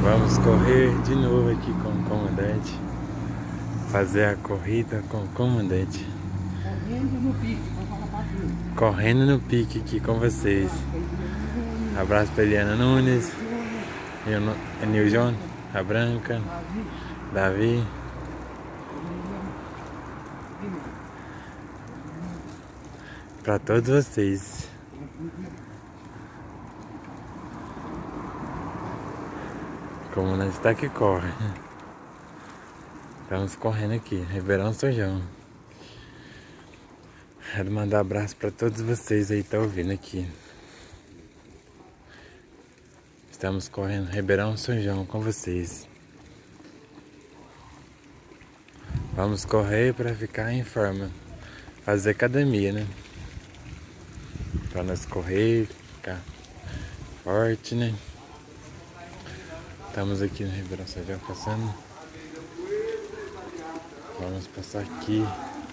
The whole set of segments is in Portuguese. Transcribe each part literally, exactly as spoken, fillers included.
Vamos correr de novo aqui com o comandante. Fazer a corrida com o comandante. Correndo no pique, vamos falar pra tudo. Correndo no pique aqui com vocês. Abraço pra Eliana Nunes, Niljon, a Branca, Davi. Pra todos vocês. Como nós está que corre. Estamos correndo aqui, Ribeirão São João. Quero mandar um abraço para todos vocês aí que estão ouvindo aqui. Estamos correndo Ribeirão São João com vocês. Vamos correr para ficar em forma. Fazer academia, né? Para nós correr, ficar forte, né? Estamos aqui no Ribeirão São João passando. Vamos passar aqui.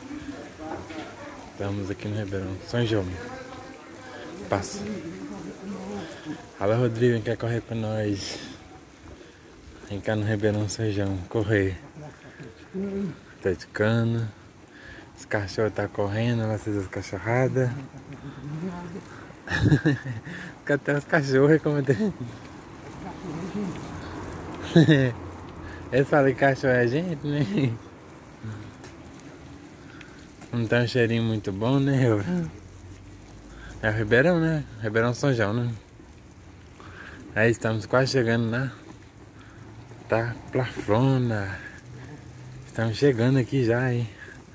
Estamos aqui no Ribeirão São João. Passa. Alô, Rodrigo, quer correr com nós? Vem cá no Ribeirão São João, correr. Tá de cana. Os cachorros tá correndo, vocês as cachorradas. Até os cachorros, como tem. Eles falam que cachorro é gente, né? Não tem um cheirinho muito bom, né? É o Ribeirão, né? Ribeirão São João, né? Aí estamos quase chegando lá. Tá plafona. Estamos chegando aqui já, hein?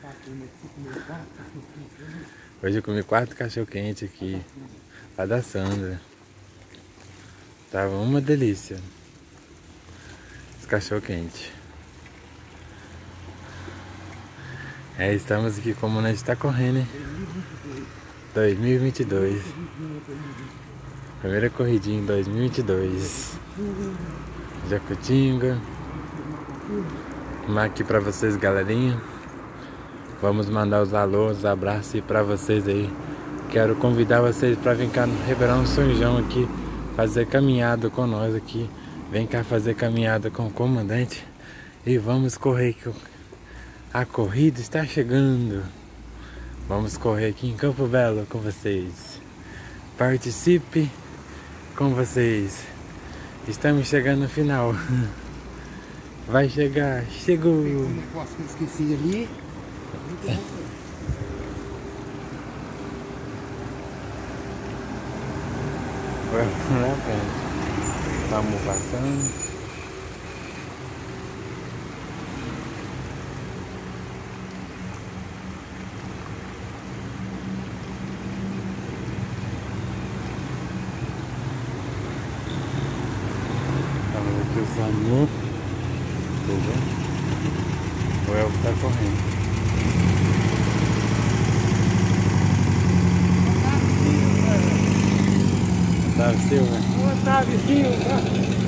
Hoje eu comi quatro cachorro quente aqui. Lá da Sandra. Tava uma delícia. Os cachorro quente. É, estamos aqui como nós está correndo, hein? dois mil e vinte e dois. Primeira corridinha em dois mil e vinte e dois. Jacutinga. Vamos aqui pra vocês, galerinha. Vamos mandar os alôs, os abraços aí pra vocês aí. Quero convidar vocês pra vir cá no Ribeirão São João aqui. Fazer caminhada com nós aqui. Vem cá fazer caminhada com o comandante. E vamos correr que a corrida está chegando. Vamos correr aqui em Campo Belo com vocês. Participe com vocês. Estamos chegando no final. Vai chegar, chegou. Um negócio que eu esqueci ali. Vamos lá, frente. Estamos passando. Estamos aqui o SAMU. O Elvio está correndo. Otávio Silva. Otávio Silva.